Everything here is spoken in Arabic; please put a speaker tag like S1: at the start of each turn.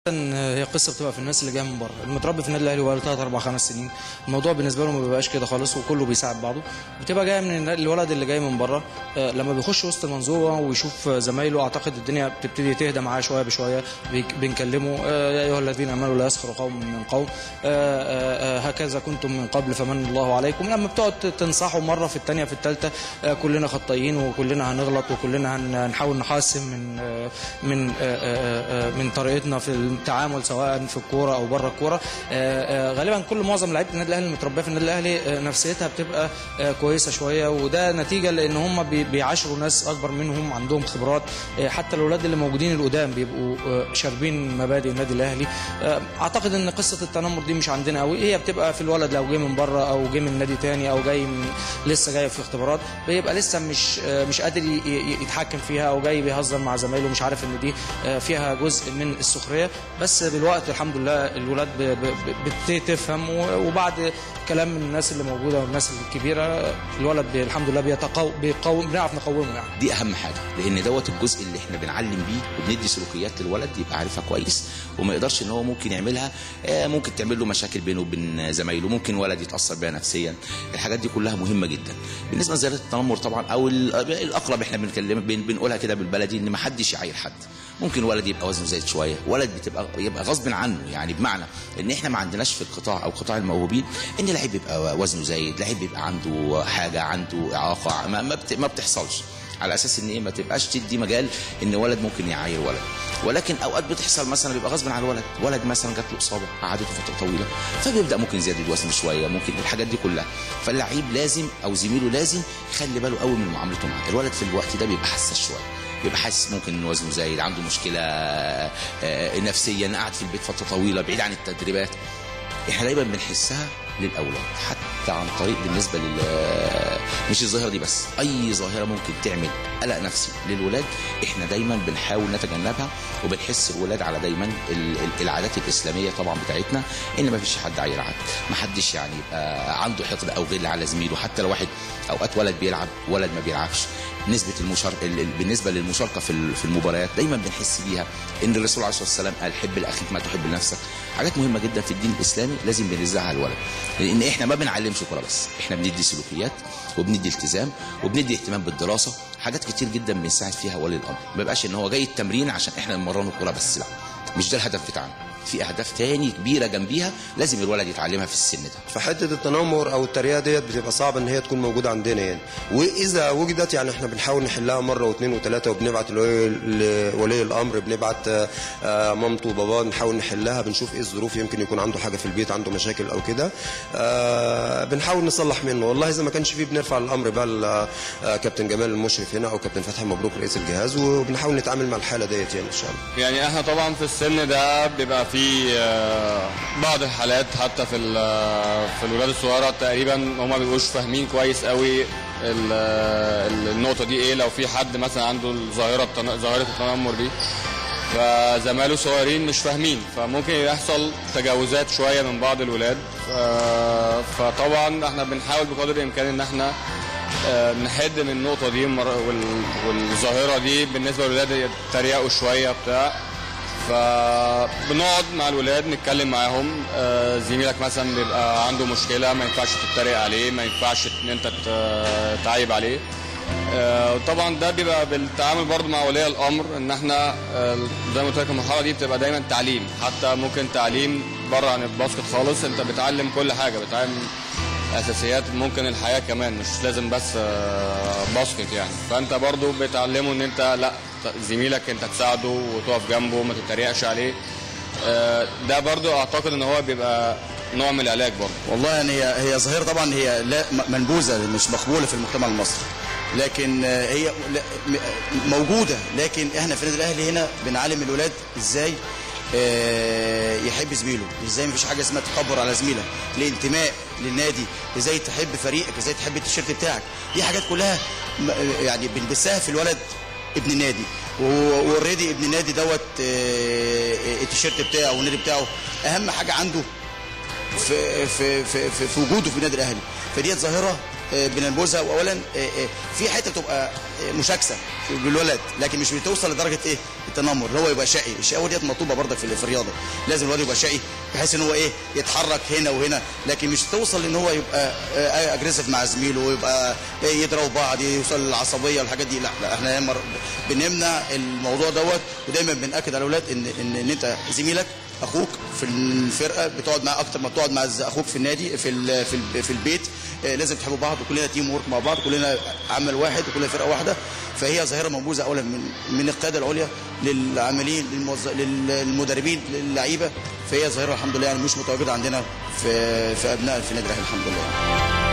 S1: هي قصه بتبقى في الناس اللي جايه من بره، المتربي في النادي الاهلي بقاله 3 4 5 سنين، الموضوع بالنسبه له ما بيبقاش كده خالص وكله بيساعد بعضه، بتبقى جايه من الولد اللي جاي من بره. لما بيخش وسط المنظومه ويشوف زمايله اعتقد الدنيا بتبتدي تهدى معاه شويه بشويه، بنكلمه يا ايها الذين امنوا لا يسخر قوم من قوم هكذا كنتم من قبل فمن الله عليكم. لما بتقعد تنصحه مره في الثانيه في الثالثه كلنا خطايين وكلنا هنغلط وكلنا هنحاول نحسن من طريقتنا في التعامل سواء في الكوره او بره الكوره. غالبا معظم لعيبه النادي الاهلي المتربيه في النادي الاهلي نفسيتها بتبقى كويسه شويه، وده نتيجه لان هم بيعاشروا ناس اكبر منهم عندهم خبرات. حتى الاولاد اللي موجودين القدام بيبقوا شاربين مبادئ النادي الاهلي. اعتقد ان قصه التنمر دي مش عندنا قوي، هي بتبقى في الولد لو جه من بره او جه من نادي تاني او لسه جاي في اختبارات، بيبقى لسه مش قادر يتحكم فيها او جاي بيهزر مع زمايله، مش عارف ان دي فيها جزء من السخريه. بس بالوقت الحمد لله الولاد بتبتدي تفهم، وبعد كلام من الناس اللي موجوده والناس الكبيره الولد الحمد لله بنعرف نقومه يعني.
S2: دي اهم حاجه، لان دوت الجزء اللي احنا بنعلم بيه وبندي سلوكيات للولد يبقى عارفها كويس، وما يقدرش ان هو ممكن يعملها. ممكن تعمل له مشاكل بينه وبين زمايله، ممكن ولد يتاثر بيها نفسيا. الحاجات دي كلها مهمه جدا. بالنسبه لزياده التنمر طبعا او الاقرب احنا بنقولها كده بالبلدي ان ما حدش يعاير حد. ممكن ولد يبقى وزنه زايد شويه، ولد يبقى غصب عنه، يعني بمعنى ان احنا ما عندناش في القطاع او قطاع الموهوبين ان لعيب يبقى وزنه زايد، لعيب بيبقى عنده حاجه، عنده اعاقه، ما بتحصلش، على اساس ان ما تبقاش تدي مجال ان ولد ممكن يعاير ولد. ولكن اوقات بتحصل مثلا بيبقى غصب عن الولد، ولد مثلا جات له اصابه قعدته فتره طويله فبيبدا ممكن يزيد الوزن شويه، ممكن الحاجات دي كلها. فاللعيب لازم او زميله لازم يخلي باله قوي من معاملته معاه. الولد في الوقت ده بيبقى حساس شويه، بيبقى حاسس ممكن ان وزنه زايد، عنده مشكله نفسيا، قاعد في البيت فتره طويله بعيد عن التدريبات. احنا دايما بنحسها للاولاد حتى عن طريق بالنسبه مش الظاهره دي بس، اي ظاهره ممكن تعمل قلق نفسي للولاد احنا دايما بنحاول نتجنبها، وبنحس الولاد على دايما العادات الاسلاميه طبعا بتاعتنا، ان ما فيش حد عاير حد، ما حدش يعني يبقى عنده حقد او غل على زميله. حتى لو واحد اوقات ولد بيلعب ولد ما بيلعبش، نسبه بالنسبه للمشاركه في المباريات دايما بنحس بيها ان الرسول عليه الصلاه والسلام قال حب لاخيك ما تحب لنفسك. حاجات مهمه جدا في الدين الاسلامي لازم بنرزعها على الولد، لان احنا ما بنعلمش كوره بس، احنا بندي سلوكيات وبندي التزام وبندي اهتمام بالدراسه، حاجات كتير جدا بنساعد فيها ولي الامر. ما بيبقاش ان هو جاي التمرين عشان احنا نمرنه كوره بس، لا، مش ده الهدف بتاعنا، في اهداف تاني كبيره جنبيها لازم الولد يتعلمها في السن ده.
S3: فحته التنمر او التريقه ديت بتبقى صعبه ان هي تكون موجوده عندنا يعني، واذا وجدت يعني احنا بنحاول نحلها مره واثنين وثلاثه، وبنبعت لولي الامر، بنبعت مامته وباباه نحاول نحلها، بنشوف ايه الظروف، يمكن يكون عنده حاجه في البيت، عنده مشاكل او كده، بنحاول نصلح منه. والله اذا ما كانش فيه بنرفع الامر بقى لكابتن جمال المشرف هنا او كابتن فتحي مبروك رئيس الجهاز، وبنحاول نتعامل مع الحاله ديت يعني ان شاء الله.
S4: يعني احنا طبعا في السن ده بيبقى في بعض الحالات حتى في الولاد الصغيره تقريبا هم ما بيبقوش فاهمين كويس قوي النقطه دي ايه. لو في حد مثلا عنده ظاهره التنمر دي فزمايله صغيرين مش فاهمين، فممكن يحصل تجاوزات شويه من بعض الولاد. فطبعا احنا بنحاول بقدر الامكان ان احنا نحد من النقطه دي والظاهره دي بالنسبه للولاد يتريقوا شويه بتاع. فبنقعد مع الولاد نتكلم معاهم، زميلك مثلا بيبقى عنده مشكله ما ينفعش تتريق عليه، ما ينفعش ان انت تعيب عليه. طبعا ده بيبقى بالتعامل برضو مع ولي الامر، ان احنا زي ما قلت لك المرحله دي بتبقى دايما تعليم، حتى ممكن تعليم بره عن الباسكت خالص، انت بتعلم كل حاجه، بتعلم اساسيات ممكن الحياه كمان، مش لازم بس باسكت يعني. فانت برضو بتعلمه ان انت لا زميلك انت تساعده وتقف جنبه وما تتريقش عليه. ده برضو اعتقد ان هو بيبقى نوع من العلاج برضو.
S5: والله يعني هي ظاهره طبعا هي لا منبوذه، مش مقبوله في المجتمع المصري، لكن هي موجوده. لكن احنا في النادي الاهلي هنا بنعلم الولاد ازاي يحب زميله، ازاي مفيش حاجه اسمها تكبر على زميلك، الانتماء للنادي، ازاي تحب فريقك، ازاي تحب التيشيرت بتاعك. دي حاجات كلها يعني بنبثها في الولد ابن النادي، واوريدي ابن النادي دوت التيشيرت بتاعه والنادي بتاعه اهم حاجه عنده في وجوده في النادي الاهلي. فديت ظاهره بننبذها. واولا في حته تبقى مشاكسه بالولد، لكن مش بتوصل لدرجه ايه التنمر، اللي هو يبقى شقي. الشقاوه ديت مطلوبه برضك في الرياضه، لازم الولد يبقى شقي بحيث ان هو ايه يتحرك هنا وهنا، لكن مش توصل ان هو يبقى اجريسيف مع زميله ويبقى يضربوا بعض، يوصل للعصبيه والحاجات دي. لا احنا بنمنع الموضوع دوت، ودايما بنأكد على الاولاد ان انت زميلك اخوك في الفرقه بتقعد معاه اكتر ما بتقعد مع اخوك في النادي في البيت. لازم تحبوا بعض، وكلنا تيم وورك مع بعض، كلنا عمل واحد وكلنا فرقه واحده. فهي ظاهره منبوذه اولا من القياده العليا للعاملين للمدربين للعيبه. فهي ظاهره الحمد لله يعني مش متواجده عندنا في ابناء في النادي الاهلي الحمد لله.